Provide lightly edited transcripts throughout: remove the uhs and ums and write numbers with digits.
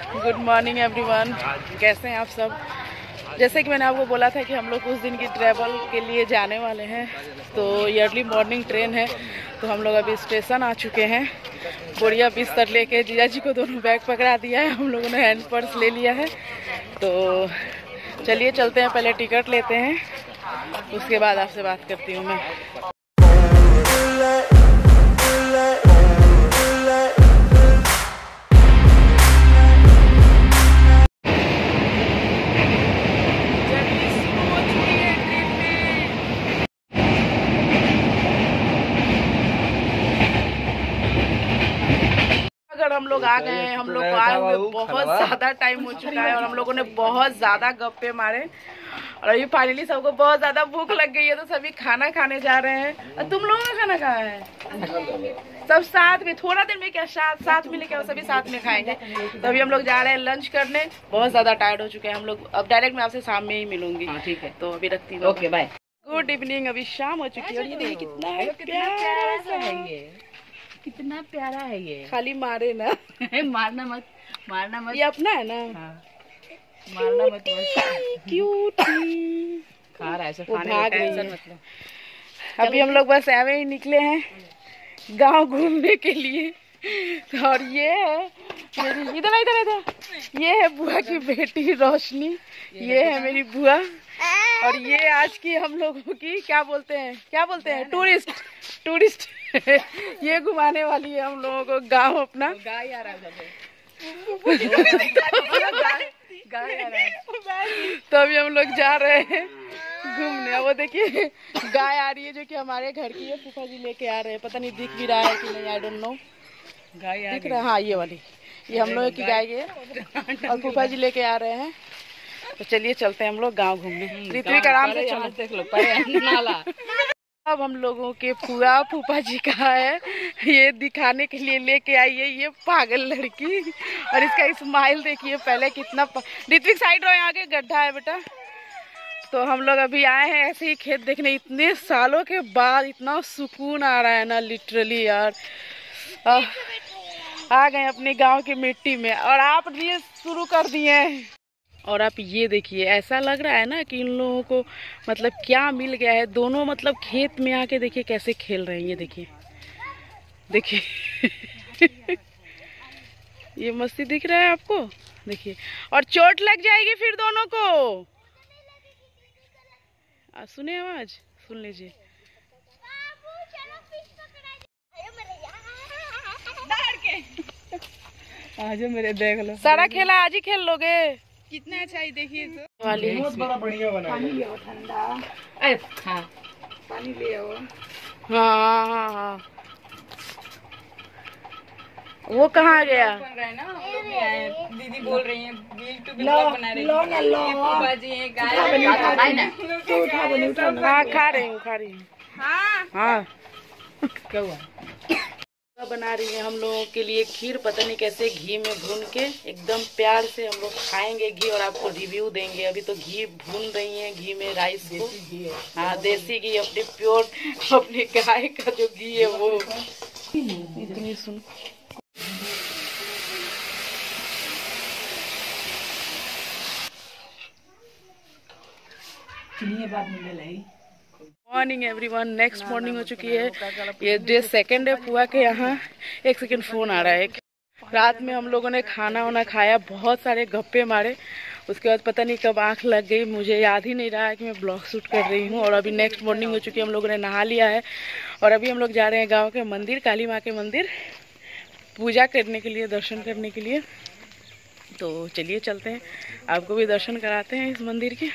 Good morning everyone, कैसे हैं आप सब। जैसे कि मैंने आपको बोला था कि हम लोग कुछ दिन की ट्रैवल के लिए जाने वाले हैं, तो ये अर्ली मॉर्निंग ट्रेन है। तो हम लोग अभी स्टेशन आ चुके हैं। बोरिया बिस्तर लेके जीजा जी को दोनों बैग पकड़ा दिया है, हम लोगों ने हैंड पर्स ले लिया है। तो चलिए चलते हैं, पहले टिकट लेते हैं, उसके बाद आपसे बात करती हूँ मैं। हम लोग आ गए हैं, हम लोग को आए हुए बहुत ज्यादा टाइम हो चुका है और हम लोगों ने बहुत ज्यादा गप्पे मारे और अभी फाइनली सबको बहुत ज्यादा भूख लग गई है, तो सभी खाना खाने जा रहे हैं। और तुम लोगों का खाना कहाँ है? सब साथ में, थोड़ा देर में क्या साथ में लेके सभी साथ में खाएंगे। तो अभी हम लोग जा रहे हैं लंच करने, बहुत ज्यादा टायर्ड हो चुके हैं हम लोग। अब डायरेक्ट मैं आपसे शाम में ही मिलूंगी। ठीक है, तो अभी रखती हूँ। Okay bye. गुड इवनिंग, अभी शाम हो चुकी है और ये देखिए कितना प्यारा है, कितना प्यारा है ये। खाली मारे ना मारना मत, मारना मत। ये अपना है ना? हाँ। मारना मत। क्यूट खा रहा है, भाग रही है। मतलब अभी हम लोग बस ऐवे ही निकले हैं गांव घूमने के लिए। और ये है मेरी, इधर इधर इधर, ये है बुआ की बेटी रोशनी, ये है मेरी बुआ। और ये आज की हम लोगों की क्या बोलते हैं टूरिस्ट ये घुमाने वाली है हम लोगों को गांव अपना। गाय आ रहा है तो अभी हम लोग जा रहे हैं घूमने। वो देखिए गाय आ रही है जो कि हमारे घर की है, फूफा जी लेके आ रहे हैं। पता नहीं दिख भी रहा है कि नहीं, आई डोंट नो। गाय दिख रहा है? हाँ, ये वाली, ये हम लोग की गाय है और फूफा जी लेके आ रहे हैं। तो चलिए चलते हैं हम लोग गाँव घूमने। ऋत्विक आराम से चलो, देख लो अब हम लोगों के फूफा जी का है, ये दिखाने के लिए लेके आई है ये पागल लड़की। और इसका स्माइल देखिए पहले कितना। ऋत्विक साइड रहो, आगे गड्ढा है बेटा। तो हम लोग अभी आए हैं ऐसे ही खेत देखने, इतने सालों के बाद इतना सुकून आ रहा है ना, लिटरली यार। आ गए अपने गांव की मिट्टी में और आप रील शुरू कर दिए हैं। और आप ये देखिए, ऐसा लग रहा है ना कि इन लोगों को मतलब क्या मिल गया है। दोनों मतलब खेत में आके देखिए कैसे खेल रहे हैं, ये देखिए ये मस्ती दिख रहा है आपको, देखिए। और चोट लग जाएगी फिर दोनों को। सुने आवाज, सुन लीजिए। आज मेरे देख लो, सारा खेला आज ही खेल लोगे। कितना अच्छा ही देखिए तो वाली बहुत बड़ा बढ़िया बना है। पानी ले आओ ठंडा। हाँ पानी ले आओ। हाँ वो कहाँ गया? बन रहा है ना, हम लोग भी आए। दीदी बोल रही हैं ब्लॉग बना रही हैं। ये फूफा जी हैं, गाय हाँ खा रही हूँ। हाँ क्या हुआ? बना रही है हम लोगों के लिए खीर, पता नहीं कैसे घी में भून के एकदम प्यार से हम लोग खाएंगे घी और आपको रिव्यू देंगे। अभी तो घी भून रही है, घी में राइस को। हाँ देसी घी, अपने प्योर अपने गाय का जो घी है वो। इतनी सुन मॉर्निंग एवरीवन, नेक्स्ट मॉर्निंग हो चुकी है। ये डे सेकंड है पुआ के यहाँ। एक सेकंड फोन आ रहा है। रात में हम लोगों ने खाना वाना खाया, बहुत सारे गप्पे मारे। उसके बाद पता नहीं कब आंख लग गई, मुझे याद ही नहीं रहा है कि मैं ब्लॉग शूट कर रही हूँ। और अभी नेक्स्ट मॉर्निंग हो चुकी है, हम लोगों ने नहा लिया है और अभी हम लोग जा रहे हैं गाँव के मंदिर, काली माँ के मंदिर, पूजा करने के लिए, दर्शन करने के लिए। तो चलिए चलते हैं, आपको भी दर्शन कराते हैं इस मंदिर के।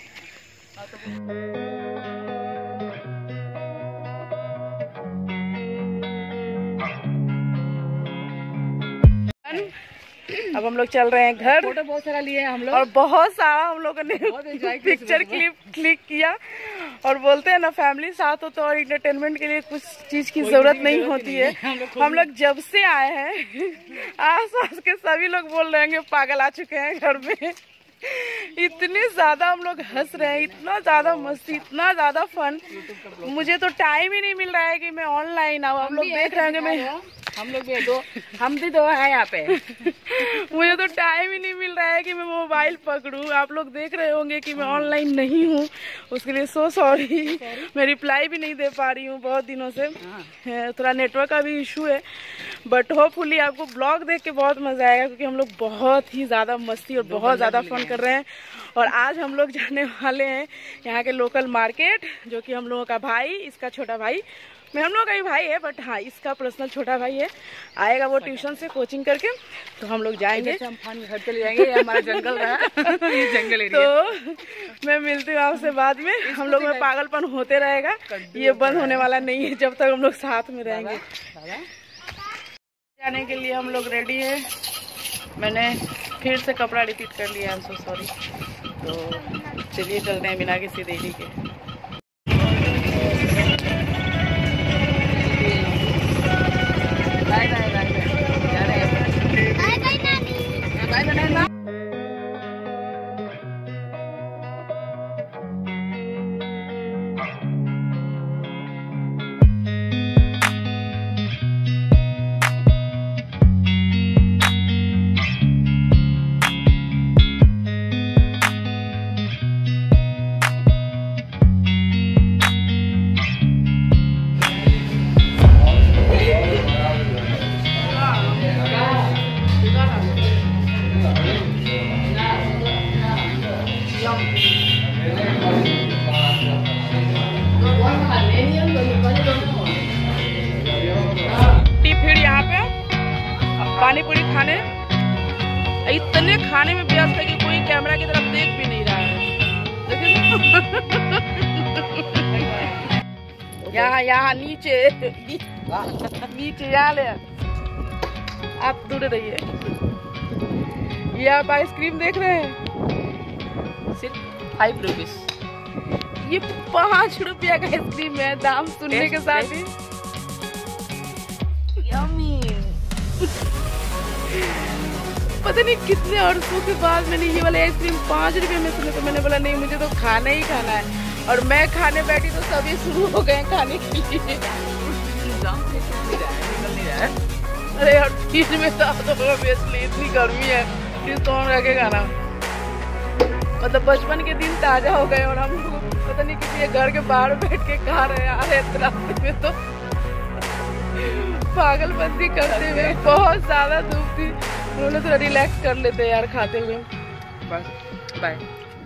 अब हम लोग चल रहे हैं घर। फोटो बहुत सारा लिए हम लोग और बहुत सारा हम लोगों ने पिक्चर क्लिक किया। और बोलते हैं ना, फैमिली साथ हो तो और इंटरटेनमेंट के लिए कुछ चीज की जरूरत नहीं होती है। हम लोग जब से आए हैं आस पास के सभी लोग बोल रहे हैं पागल आ चुके हैं घर में। इतने ज्यादा हम लोग हंस रहे हैं, इतना ज्यादा मस्ती, इतना ज्यादा फन। मुझे तो टाइम ही नहीं मिल रहा है कि मैं ऑनलाइन आऊँ। हम लोग देख रहे होंगे, मैं हम लोग भी दो, हम भी दो है यहाँ पे। मुझे तो टाइम ही नहीं मिल रहा है कि मैं मोबाइल पकड़ूं। आप लोग देख रहे होंगे कि मैं ऑनलाइन नहीं हूँ, उसके लिए सो सॉरी। मैं रिप्लाई भी नहीं दे पा रही हूँ बहुत दिनों से, थोड़ा नेटवर्क का भी इशू है। बट होपफुली आपको ब्लॉग देख के बहुत मजा आएगा, क्योंकि हम लोग बहुत ही ज्यादा मस्ती और बहुत ज्यादा फन कर रहे हैं। और आज हम लोग जाने वाले हैं यहाँ के लोकल मार्केट, जो कि हम लोगों का भाई, इसका छोटा भाई, मैं हम लोग का ही भाई है, बट हाँ इसका पर्सनल छोटा भाई है, आएगा वो ट्यूशन से कोचिंग करके, तो हम लोग जाएंगे। हम घर चले जाएंगे, ये हमारा जंगल रहा। ये जंगल एरिया। तो मैं मिलती हूँ आपसे बाद में। हम लोग में पागलपन होते रहेगा, ये बंद होने वाला नहीं है जब तक हम लोग साथ में रहेंगे। जाने के लिए हम लोग रेडी है। मैंने फिर से कपड़ा रिपीट कर लिया, आई एम सो सॉरी। तो चलिए चलते हैं बिना किसी देरी के। Bye bye bye bye bye नानी, बाय बाय। फिर यहाँ पे पानी पूरी खाने, इतने खाने में व्यस्त है कि कोई कैमरा की तरफ देख भी नहीं रहा है। यहाँ नीचे नीचे यहाँ ले, आप दूर रहिए। ये आप आइसक्रीम देख रहे हैं, सिर्फ 5 रुपीज। ये 5 रुपया का आइसक्रीम है, दाम सुनने के साथ ही पता नहीं कितने अरसों के बाद मैंने ये वाला आइसक्रीम 5 रुपए में सुना, तो मैंने बोला नहीं मुझे तो खाना ही खाना है। और मैं खाने बैठी तो सभी शुरू हो गए खाने के लिए। अरे यार फ्रिज में ऑब्वियसली इतनी गर्मी है, फ्रिज कौन रखेगा ना। मतलब बचपन के दिन ताजा हो गए और हम लोग पता नहीं किसी घर के बाहर बैठ के खा रहे हैं यार। रास्ते में तो पागलबंदी करते हुए, बहुत ज्यादा धूप थी, उन्होंने थोड़ा रिलैक्स कर लेते यार खाते हुए। बस बाय।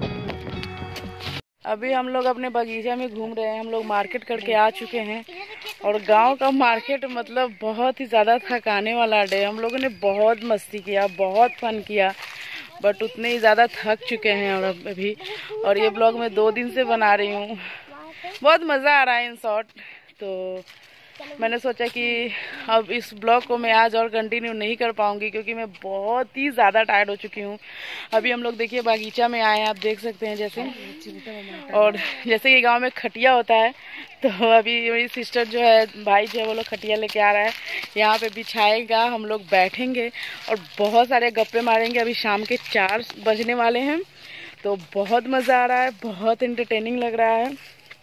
अभी हम लोग अपने बगीचे में घूम रहे हैं। हम लोग मार्केट करके आ चुके हैं, और गांव का मार्केट मतलब बहुत ही ज़्यादा थकाने वाला डे। हम लोगों ने बहुत मस्ती किया, बहुत फन किया, बट उतने ही ज़्यादा थक चुके हैं और अभी। और ये ब्लॉग मैं 2 दिन से बना रही हूँ, बहुत मज़ा आ रहा है इन शॉर्ट। तो मैंने सोचा कि अब इस ब्लॉग को मैं आज और कंटिन्यू नहीं कर पाऊंगी, क्योंकि मैं बहुत ही ज़्यादा टायर्ड हो चुकी हूँ। अभी हम लोग देखिए बागीचा में आए हैं, आप देख सकते हैं जैसे, और जैसे कि गांव में खटिया होता है, तो अभी मेरी सिस्टर जो है, भाई जो है, वो लोग खटिया लेके आ रहा है, यहाँ पे बिछाएगा, हम लोग बैठेंगे और बहुत सारे गप्पे मारेंगे। अभी शाम के 4 बजने वाले हैं, तो बहुत मज़ा आ रहा है, बहुत इंटरटेनिंग लग रहा है।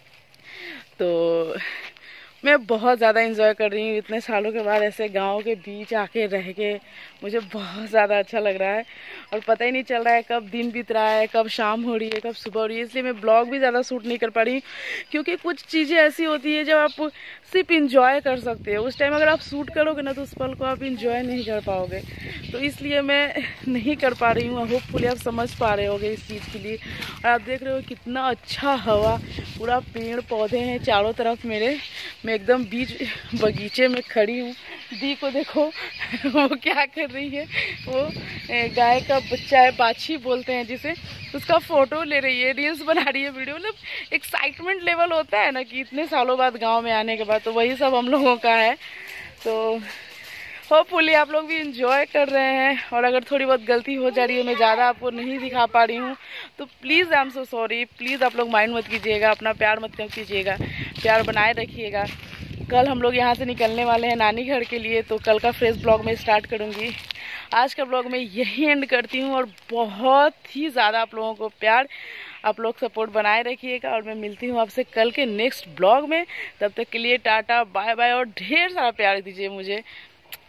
तो मैं बहुत ज़्यादा इंजॉय कर रही हूँ इतने सालों के बाद ऐसे गांव के बीच आके रह के, मुझे बहुत ज़्यादा अच्छा लग रहा है। और पता ही नहीं चल रहा है कब दिन बीत रहा है, कब शाम हो रही है, कब सुबह हो रही है। इसलिए मैं ब्लॉग भी ज़्यादा शूट नहीं कर पा रही, क्योंकि कुछ चीज़ें ऐसी होती है जब आप सिर्फ इंजॉय कर सकते हो, उस टाइम अगर आप शूट करोगे ना तो उस पल को आप इंजॉय नहीं कर पाओगे। तो इसलिए मैं नहीं कर पा रही हूँ। होपफुली आप समझ पा रहे होगे इस चीज़ के लिए। और आप देख रहे हो कितना अच्छा हवा, पूरा पेड़ पौधे हैं चारों तरफ मेरे। मैं एकदम बीच बगीचे में खड़ी हूँ। दी को देखो वो क्या कर रही है, वो गाय का बच्चा है, बाछी बोलते हैं जिसे, उसका फोटो ले रही है, रील्स बना रही है, वीडियो। मतलब एक्साइटमेंट लेवल होता है ना कि इतने सालों बाद गांव में आने के बाद, तो वही सब हम लोगों का है। तो होपफुली आप लोग भी इंजॉय कर रहे हैं। और अगर थोड़ी बहुत गलती हो जा रही है, मैं ज़्यादा आपको नहीं दिखा पा रही हूँ, तो please I am so sorry. Please आप लोग माइंड मत कीजिएगा, अपना प्यार मत कम कीजिएगा, प्यार बनाए रखिएगा। कल हम लोग यहाँ से निकलने वाले हैं नानी घर के लिए, तो कल का फ्रेश ब्लॉग मैं स्टार्ट करूँगी। आज का ब्लॉग मैं यही एंड करती हूँ, और बहुत ही ज़्यादा आप लोगों को प्यार, आप लोग सपोर्ट बनाए रखिएगा। और मैं मिलती हूँ आपसे कल के नेक्स्ट ब्लॉग में। तब तक के लिए टाटा बाय बाय, और ढेर सारा प्यार दीजिए मुझे।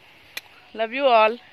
Love you all.